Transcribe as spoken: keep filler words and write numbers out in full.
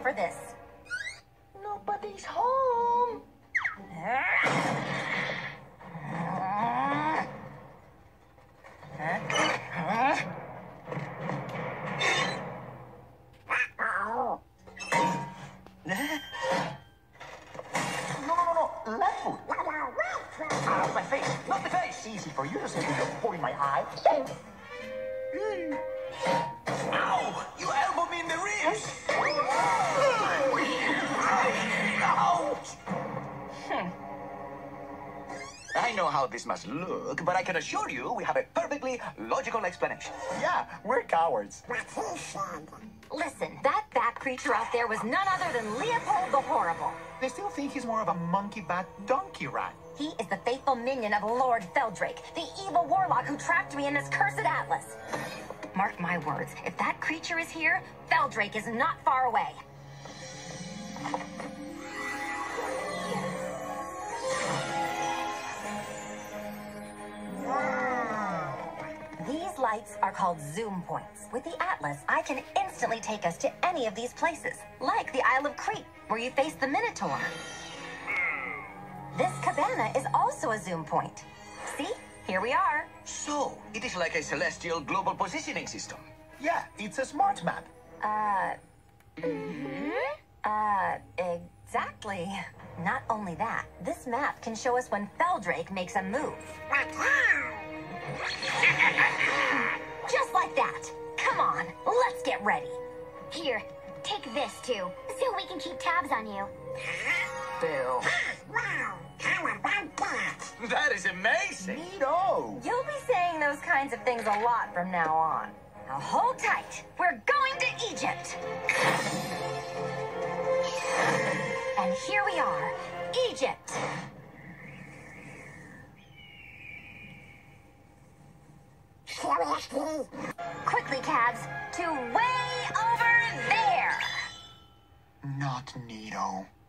for this. Nobody's home. No, no, no, no. Left foot. Ah, my face. Not the face. Easy for you to say when you're pulling my eye. Ow! You elbowed me in the ribs. Ouch! Hmm. I know how this must look, but I can assure you we have a perfectly logical explanation. Yeah, we're cowards. Listen, that bat creature out there was none other than Leopold the Horrible. They still think he's more of a monkey bat donkey rat. He is the faithful minion of Lord Feldrake, the evil warlock who trapped me in this cursed atlas. Mark my words, if that creature is here, Feldrake is not far away. These lights are called zoom points. With the atlas, I can instantly take us to any of these places, like the Isle of Crete, where you face the Minotaur. This cabana is also a zoom point. See? Here we are. So, it is like a celestial global positioning system. Yeah, it's a smart map. Uh... Mm-hmm. Uh, exactly. Not only that, this map can show us when Feldrake makes a move. Just like that. Come on, let's get ready. Here, take this too, so we can keep tabs on you. Bill. Wow, how about that? That is amazing. Neato. You'll be saying those kinds of things a lot from now on. Now hold tight. We're going to Egypt. And here we are, Egypt. Seriously? Quickly, cabs, to way over there. Not Neato.